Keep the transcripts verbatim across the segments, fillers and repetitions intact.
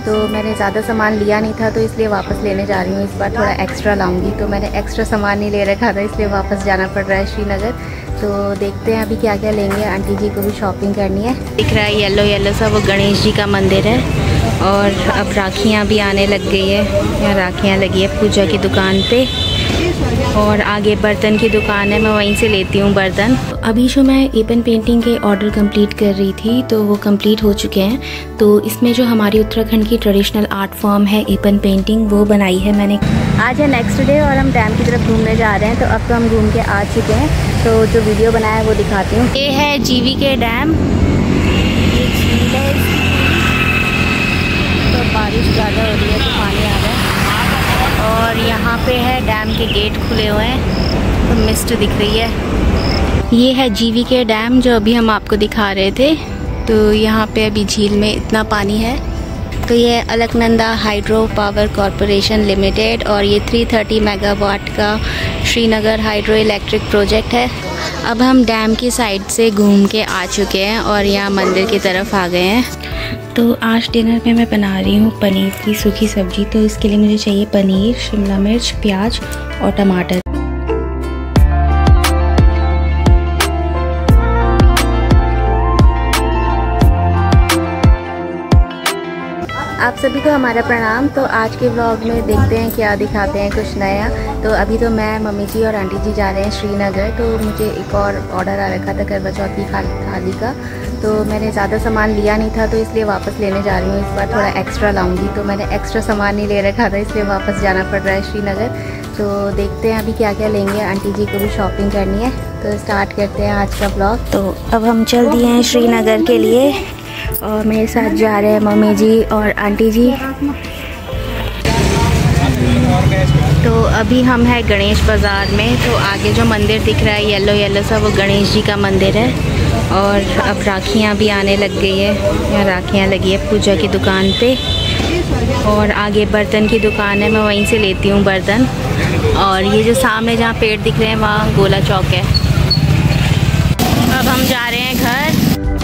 तो मैंने ज़्यादा सामान लिया नहीं था तो इसलिए वापस लेने जा रही हूँ। इस बार थोड़ा एक्स्ट्रा लाऊंगी, तो मैंने एक्स्ट्रा सामान नहीं ले रखा था इसलिए वापस जाना पड़ रहा है श्रीनगर। तो देखते हैं अभी क्या क्या लेंगे। आंटी जी को भी शॉपिंग करनी है। दिख रहा है येलो येलो सा, वो गणेश जी का मंदिर है। और अब राखियाँ भी आने लग गई है, यहाँ राखियाँ लगी है पूजा की दुकान पे। और आगे बर्तन की दुकान है, मैं वहीं से लेती हूँ बर्तन। अभी जो मैं एपन पेंटिंग के ऑर्डर कंप्लीट कर रही थी तो वो कंप्लीट हो चुके हैं। तो इसमें जो हमारी उत्तराखंड की ट्रेडिशनल आर्ट फॉर्म है एपन पेंटिंग, वो बनाई है मैंने। आज है नेक्स्ट डे और हम डैम की तरफ घूमने जा रहे हैं। तो अब तो हम घूम के आ चुके हैं, तो जो वीडियो बनाया है वो दिखाती हूँ। ये है जीवी के डैम, ये झील है। तो बारिश ज़्यादा हो रही है तो पानी आ रहा है। और यहाँ पे है डैम के गेट खुले हुए हैं, तो मिस्ट दिख रही है। ये है जीवी के डैम जो अभी हम आपको दिखा रहे थे। तो यहाँ पे अभी झील में इतना पानी है। तो ये Alaknanda hydro power corporation limited और ये तीन सौ तीस मेगावाट का श्रीनगर हाइड्रो इलेक्ट्रिक प्रोजेक्ट है। अब हम डैम की साइड से घूम के आ चुके हैं और यहाँ मंदिर की तरफ आ गए हैं। तो आज डिनर में मैं बना रही हूँ पनीर की सूखी सब्जी। तो इसके लिए मुझे चाहिए पनीर, शिमला मिर्च, प्याज और टमाटर। आप सभी को हमारा प्रणाम। तो आज के व्लॉग में देखते हैं क्या दिखाते हैं कुछ नया। तो अभी तो मैं, मम्मी जी और आंटी जी जा रहे हैं श्रीनगर। तो मुझे एक और ऑर्डर आ रखा था करवा चौथ की थाली का। तो मैंने ज़्यादा सामान लिया नहीं था तो इसलिए वापस लेने जा रही हूँ। इस बार थोड़ा एक्स्ट्रा लाऊंगी, तो मैंने एक्स्ट्रा सामान नहीं ले रखा था इसलिए वापस जाना पड़ रहा है श्रीनगर। तो देखते हैं अभी क्या क्या लेंगे। आंटी जी को भी शॉपिंग करनी है, तो स्टार्ट करते हैं आज का ब्लॉग। तो अब हम चल दिए हैं श्रीनगर के लिए और मेरे साथ जा रहे हैं मम्मी जी और आंटी जी। तो अभी हम हैं गणेश बाज़ार में। तो आगे जो मंदिर दिख रहा है येलो येलो सा, वो गणेश जी का मंदिर है। और अब राखियाँ भी आने लग गई है, यहाँ राखियाँ लगी है पूजा की दुकान पे। और आगे बर्तन की दुकान है, मैं वहीं से लेती हूँ बर्तन। और ये जो सामने जहाँ पेड़ दिख रहे हैं वहाँ गोला चौक है। अब हम जा रहे हैं घर।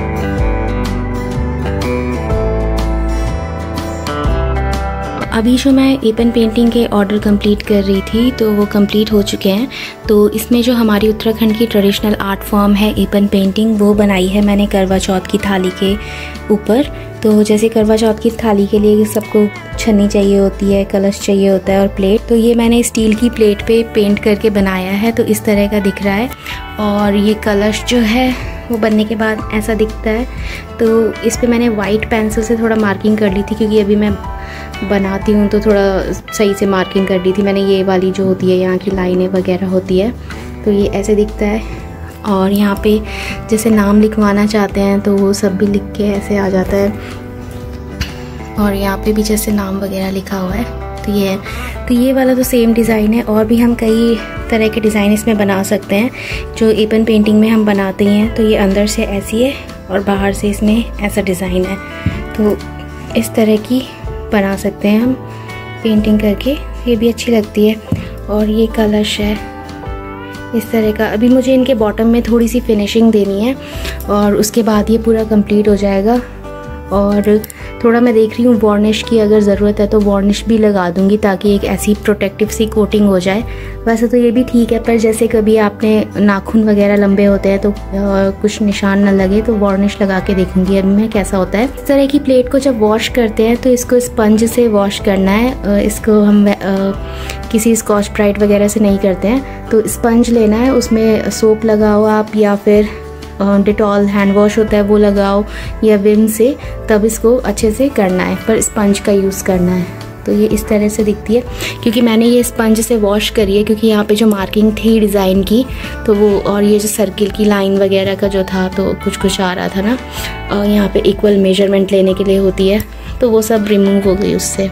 अभी जो मैं एपन पेंटिंग के ऑर्डर कंप्लीट कर रही थी तो वो कंप्लीट हो चुके हैं। तो इसमें जो हमारी उत्तराखंड की ट्रेडिशनल आर्ट फॉर्म है एपन पेंटिंग, वो बनाई है मैंने करवा चौथ की थाली के ऊपर। तो जैसे करवा चौथ की थाली के लिए सबको छन्नी चाहिए होती है, कलश चाहिए होता है और प्लेट। तो ये मैंने स्टील की प्लेट पे पेंट करके बनाया है, तो इस तरह का दिख रहा है। और ये कलश जो है वो बनने के बाद ऐसा दिखता है। तो इस पे मैंने वाइट पेंसिल से थोड़ा मार्किंग कर ली थी, क्योंकि अभी मैं बनाती हूँ तो थोड़ा सही से मार्किंग कर ली थी मैंने। ये वाली जो होती है यहाँ की लाइनें वगैरह होती है, तो ये ऐसे दिखता है। और यहाँ पे जैसे नाम लिखवाना चाहते हैं तो वो सब भी लिख के ऐसे आ जाता है। और यहाँ पे भी जैसे नाम वगैरह लिखा हुआ है, तो ये है। तो ये वाला तो सेम डिज़ाइन है, और भी हम कई तरह के डिज़ाइन इसमें बना सकते हैं जो एपन पेंटिंग में हम बनाते हैं। तो ये अंदर से ऐसी है और बाहर से इसमें ऐसा डिज़ाइन है। तो इस तरह की बना सकते हैं हम पेंटिंग करके, ये भी अच्छी लगती है। और ये कलश है इस तरह का। अभी मुझे इनके बॉटम में थोड़ी सी फिनिशिंग देनी है और उसके बाद ये पूरा कंप्लीट हो जाएगा। और थोड़ा मैं देख रही हूँ वार्निश की अगर ज़रूरत है तो वार्निश भी लगा दूँगी, ताकि एक ऐसी प्रोटेक्टिव सी कोटिंग हो जाए। वैसे तो ये भी ठीक है, पर जैसे कभी आपने नाखून वगैरह लंबे होते हैं तो कुछ निशान ना लगे, तो वार्निश लगा के देखूँगी अभी मैं कैसा होता है। इस तरह की प्लेट को जब वॉश करते हैं तो इसको स्पंज से वॉश करना है। इसको हम किसी स्कॉच ब्राइट वगैरह से नहीं करते हैं। तो स्पंज लेना है, उसमें सोप लगाओ आप, या फिर डिटॉल हैंड वॉश होता है वो लगाओ, या विम से, तब इसको अच्छे से करना है, पर स्पंज का यूज़ करना है। तो ये इस तरह से दिखती है, क्योंकि मैंने ये स्पंज से वॉश करी है, क्योंकि यहाँ पे जो मार्किंग थी डिज़ाइन की तो वो, और ये जो सर्किल की लाइन वगैरह का जो था तो कुछ कुछ आ रहा था ना, और यहाँ पे इक्वल मेजरमेंट लेने के लिए होती है, तो वो सब रिमूव हो गई उससे।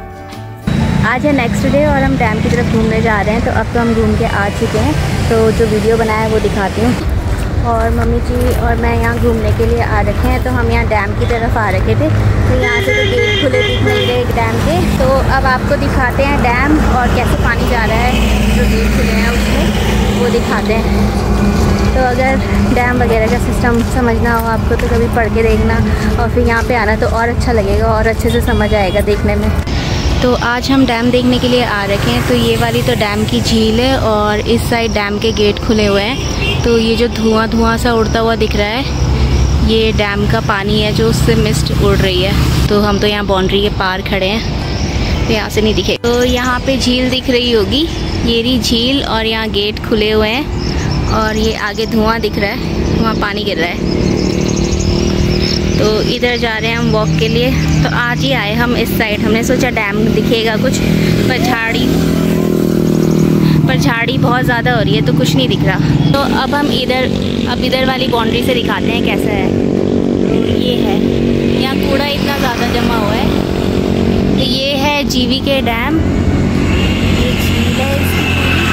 आज है नेक्स्ट डे और हम डैम की तरफ घूमने जा रहे हैं। तो अब तो हम घूम के आ चुके हैं, तो जो वीडियो बनाया है वो दिखाती हूँ। और मम्मी जी और मैं यहाँ घूमने के लिए आ रखे हैं। तो हम यहाँ डैम की तरफ आ रखे थे, तो यहाँ से तो गेट खुले दिख नहीं रहे एक डैम के। तो अब आपको दिखाते हैं डैम और कैसे पानी जा रहा है, जो गेट खुले हैं उसमें वो दिखाते हैं। तो अगर डैम वगैरह का सिस्टम समझना हो आपको तो कभी पढ़ के देखना, और फिर यहाँ पे आना तो और अच्छा लगेगा और अच्छे से समझ आएगा देखने में। तो आज हम डैम देखने के लिए आ रखे हैं। तो ये वाली तो डैम की झील है और इस साइड डैम के गेट खुले हुए हैं। तो ये जो धुआं धुआं सा उड़ता हुआ दिख रहा है ये डैम का पानी है जो उससे मिस्ट उड़ रही है। तो हम तो यहाँ बाउंड्री के पार खड़े हैं तो यहाँ से नहीं दिखे। तो यहाँ पे झील दिख रही होगी, ये रही झील और यहाँ गेट खुले हुए हैं और ये आगे धुआं दिख रहा है, वहाँ पानी गिर रहा है। तो इधर जा रहे हैं हम वॉक के लिए। तो आज ही आए हम इस साइड, हमने सोचा डैम दिखेगा कुछ, पर झाड़ी पर झाड़ी बहुत ज़्यादा हो रही है तो कुछ नहीं दिख रहा। तो अब हम इधर अब इधर वाली बाउंड्री से दिखाते हैं कैसा है। तो ये है, यहाँ कूड़ा इतना ज़्यादा जमा हुआ है। तो ये है जीवी के डैम, ये झील है इसकी।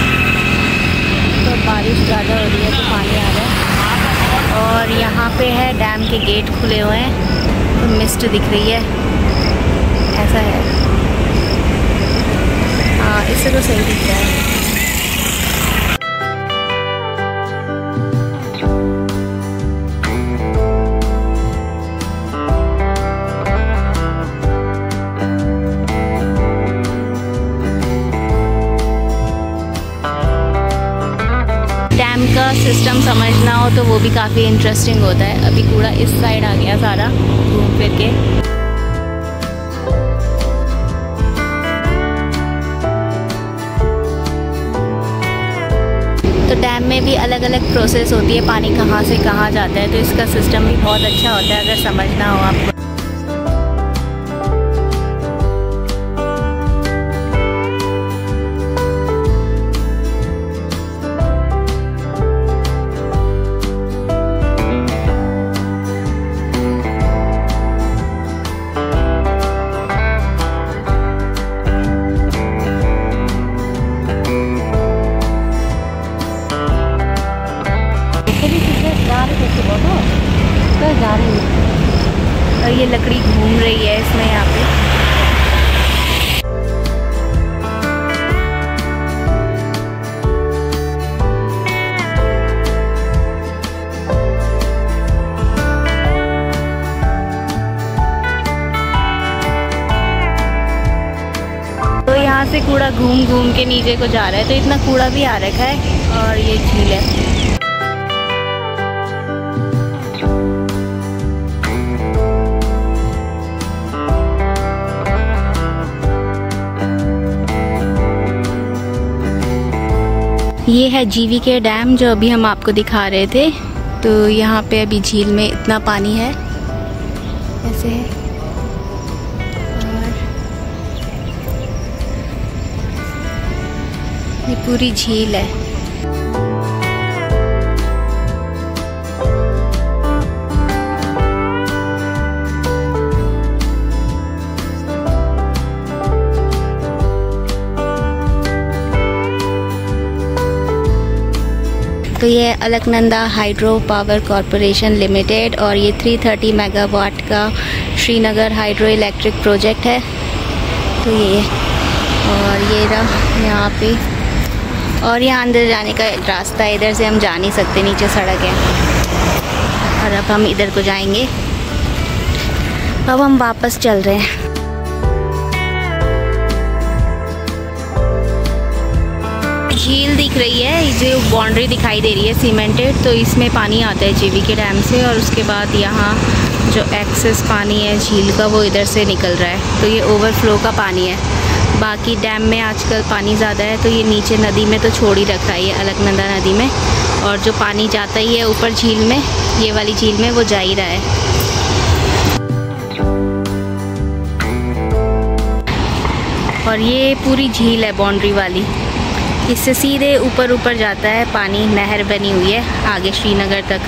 तो बारिश ज़्यादा हो रही है तो पानी आ रहा है और यहाँ पे है डैम के गेट खुले हुए हैं तो मिस्ट दिख रही है, ऐसा है। हाँ, इससे तो सही दिख रहा है। डैम का सिस्टम समझना हो तो वो भी काफ़ी इंटरेस्टिंग होता है। अभी कूड़ा इस साइड आ गया सारा घूम फिर के। तो डैम में भी अलग अलग प्रोसेस होती है, पानी कहाँ से कहाँ जाता है। तो इसका सिस्टम भी बहुत अच्छा होता है अगर समझना हो आपको। तो जा रही है और ये लकड़ी घूम रही है इसमें यहाँ पे। तो यहाँ से कूड़ा घूम घूम के नीचे को जा रहा है। तो इतना कूड़ा भी आ रखा है और ये झील है। ये है जीवी के डैम जो अभी हम आपको दिखा रहे थे। तो यहाँ पे अभी झील में इतना पानी है, ऐसे है। और ये पूरी झील है। तो ये Alaknanda hydro power corporation limited और ये तीन सौ तीस मेगावाट का श्रीनगर हाइड्रो इलेक्ट्रिक प्रोजेक्ट है। तो ये और ये रहा यहाँ पे, और यहाँ अंदर जाने का रास्ता है, इधर से हम जा नहीं सकते, नीचे सड़क है। और अब हम इधर को जाएंगे। अब हम वापस चल रहे हैं। झील दिख रही है, जो बाउंड्री दिखाई दे रही है सीमेंटेड, तो इसमें पानी आता है जीवी के डैम से। और उसके बाद यहाँ जो एक्सेस पानी है झील का वो इधर से निकल रहा है। तो ये ओवरफ्लो का पानी है। बाकी डैम में आजकल पानी ज़्यादा है तो ये नीचे नदी में तो छोड़ ही रखा है, ये अलकनंदा नदी में। और जो पानी जाता ही है ऊपर झील में, ये वाली झील में, वो जा ही रहा है। और ये पूरी झील है बाउंड्री वाली, इससे सीधे ऊपर ऊपर जाता है पानी, नहर बनी हुई है आगे श्रीनगर तक।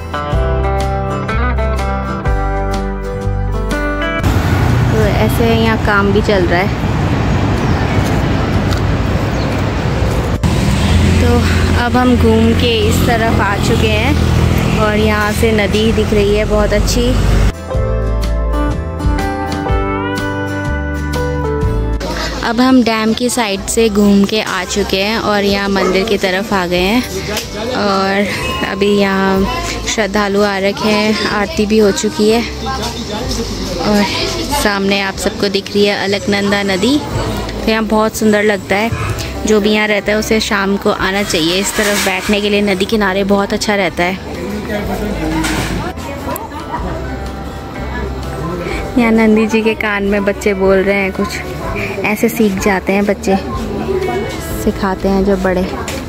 तो ऐसे यहाँ काम भी चल रहा है। तो अब हम घूम के इस तरफ आ चुके हैं और यहाँ से नदी दिख रही है बहुत अच्छी। अब हम डैम की साइड से घूम के आ चुके हैं और यहाँ मंदिर की तरफ आ गए हैं और अभी यहाँ श्रद्धालु आ रखे हैं, आरती भी हो चुकी है और सामने आप सबको दिख रही है अलकनंदा नदी। तो यहाँ बहुत सुंदर लगता है, जो भी यहाँ रहता है उसे शाम को आना चाहिए। इस तरफ बैठने के लिए नदी किनारे बहुत अच्छा रहता है। यहाँ नंदी जी के कान में बच्चे बोल रहे हैं कुछ, ऐसे सीख जाते हैं बच्चे, सिखाते हैं जो बड़े।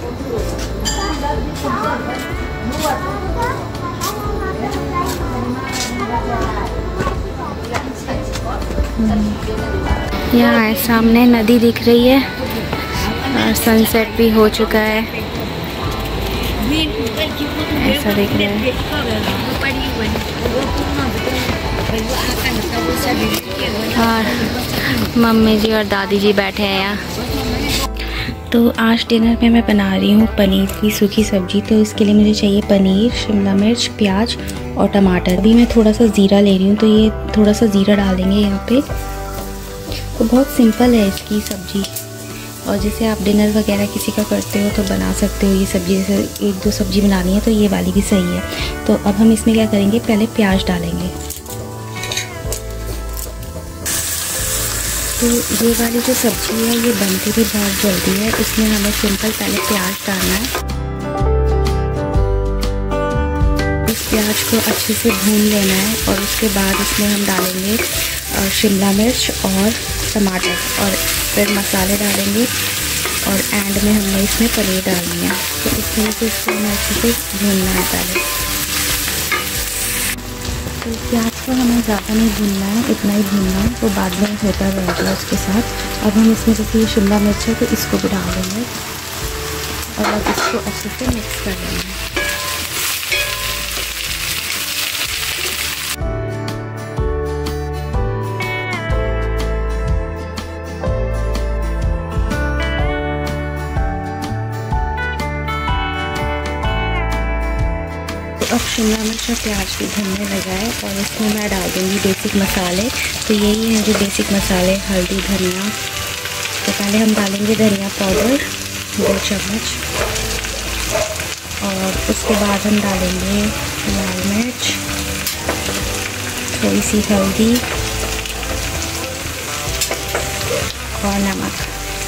यहाँ सामने नदी दिख रही है और सनसेट भी हो चुका है, ऐसा दिख रहा है। और मम्मी जी और दादी जी बैठे हैं यहाँ। तो आज डिनर में मैं बना रही हूँ पनीर की सूखी सब्जी। तो इसके लिए मुझे चाहिए पनीर, शिमला मिर्च, प्याज और टमाटर। भी मैं थोड़ा सा ज़ीरा ले रही हूँ, तो ये थोड़ा सा ज़ीरा डालेंगे यहाँ पे। तो बहुत सिंपल है इसकी सब्ज़ी, और जैसे आप डिनर वगैरह किसी का करते हो तो बना सकते हो ये सब्ज़ी। जैसे एक दो सब्ज़ी बनानी है तो ये वाली भी सही है। तो अब हम इसमें क्या करेंगे, पहले प्याज डालेंगे। तो ये वाली जो सब्ज़ी है ये बनती भी बहुत जल्दी है। इसमें हमें सिंपल पहले प्याज डालना है। इस प्याज को अच्छे से भून लेना है और उसके बाद इसमें हम डालेंगे शिमला मिर्च और टमाटर और फिर मसाले डालेंगे और एंड में हमने इसमें पनीर डालनी है। तो इस तरह से इसको हमें अच्छे से भूनना है पहले। तो प्याज को हमें ज़्यादा नहीं भूनना है, इतना ही भूनना है, तो बाद में होता रहेगा उसके साथ। अब हम इसमें जैसे ये शिमला मिर्च है तो इसको भी डाल देंगे और अब इसको अच्छे से मिक्स कर लेंगे। अब शिमला मिर्च और प्याज भी भुनने लगा है और इसमें मैं डाल दूँगी बेसिक मसाले। तो यही हैं जो बेसिक मसाले, हल्दी, धनिया। तो पहले हम डालेंगे धनिया पाउडर दो चम्मच और उसके बाद हम डालेंगे लाल मिर्च, थोड़ी सी हल्दी और नमक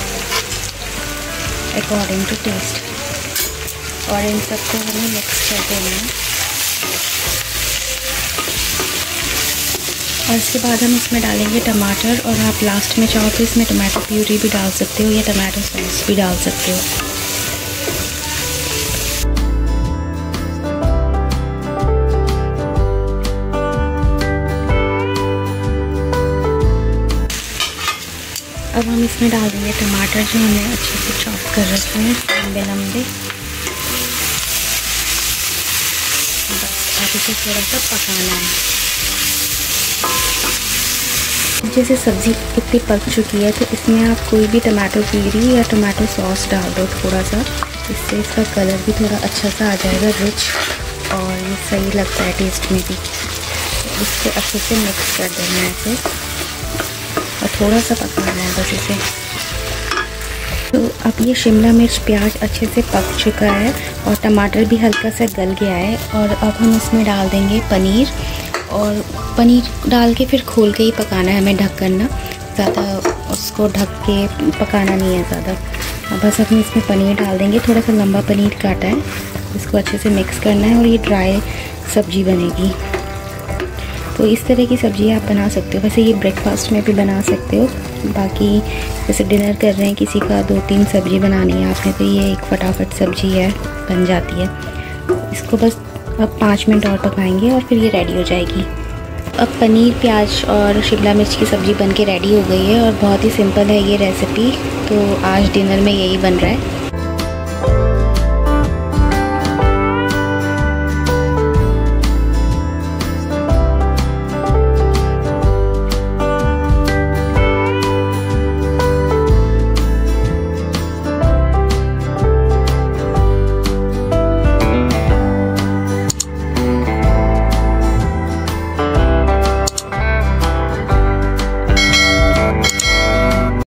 अकॉर्डिंग टू टेस्ट। और इन सबको हमें मिक्स कर देना है। और इसके बाद हम इसमें डालेंगे टमाटर, और आप लास्ट में चाहो तो इसमें टमाटो प्यूरी भी डाल सकते हो या टमाटो सॉस भी डाल सकते हो। अब हम इसमें डाल देंगे टमाटर जो हमने अच्छे से चॉप कर रखे हैं लंबे लंबे। बस अब इसे थोड़ा सा पकाना है। जैसे सब्ज़ी इतनी पक चुकी है तो इसमें आप कोई भी टमाटो प्यूरी या टमाटो सॉस डाल दो थोड़ा सा, इससे इसका कलर भी थोड़ा अच्छा सा आ जाएगा, रिच, और ये सही लगता है टेस्ट में भी। इसको अच्छे से मिक्स कर देना है इसे और थोड़ा सा पकाना है बस इसे। तो अब ये शिमला मिर्च प्याज अच्छे से पक चुका है और टमाटर भी हल्का सा गल गया है। और अब हम इसमें डाल देंगे पनीर, और पनीर डाल के फिर खोल के ही पकाना है हमें, ढक करना, ज़्यादा उसको ढक के पकाना नहीं है ज़्यादा। बस हम इसमें पनीर डाल देंगे, थोड़ा सा लंबा पनीर काटा है, इसको अच्छे से मिक्स करना है और ये ड्राई सब्ज़ी बनेगी। तो इस तरह की सब्ज़ी आप बना सकते हो। वैसे ये ब्रेकफास्ट में भी बना सकते हो। बाकी जैसे डिनर कर रहे हैं किसी का, दो तीन सब्ज़ी बनानी है आपने, तो ये एक फटाफट सब्ज़ी है, बन जाती है। इसको बस अब पाँच मिनट और पकाएंगे और फिर ये रेडी हो जाएगी। अब पनीर, प्याज और शिमला मिर्च की सब्ज़ी बन के रेडी हो गई है और बहुत ही सिंपल है ये रेसिपी। तो आज डिनर में यही बन रहा है।